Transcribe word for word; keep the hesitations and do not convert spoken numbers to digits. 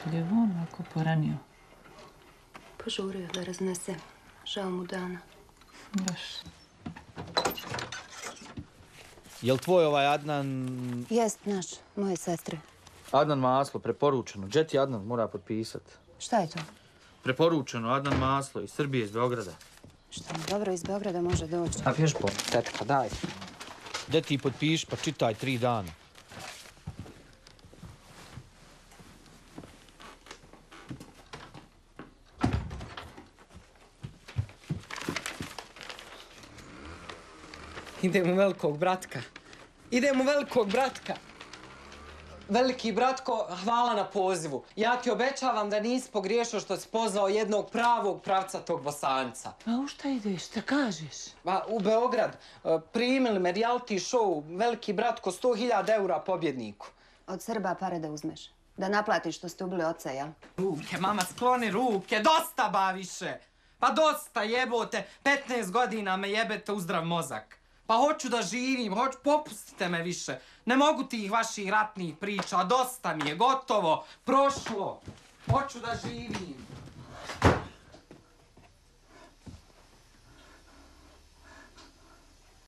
Je on ovako poranio? Požurio da raznese. Žao mu dana. Baš. Jel tvoj ovaj Adnan... Jest naš, moje sestre. Adnan Maslo, preporučeno. Gdje ti Adnan mora potpisat? Šta je to? Preporučeno, Adnan Maslo iz Srbije, iz Beograda. Šta mi dobro iz Beograda može doći? A vježbo, tetka, daj. Gdje ti potpiš, pa čitaj tri dana. Idem u velikog bratka. Idem u velikog bratka. Veliki bratko, hvala na pozivu. Ja ti obećavam da nisi pogriješio što si pozvao jednog pravog pravcatog Bosanca. A u šta ideš, šta kažeš? Ma, u Beograd. Primili me reality show, veliki bratko, sto hiljada eura pobjedniku. Od Srba pare da uzmeš. Da naplatiš što ste ubili oca, jel? Ruke, mama, skloni ruke. Dosta ba više. Pa dosta jebote. petnaest godina me jebete u zdrav mozak. Pa hoću da živim, hoću, popustite me više. Ne mogu tih vaših ratnih priča, dosta mi je, gotovo, prošlo. Hoću da živim.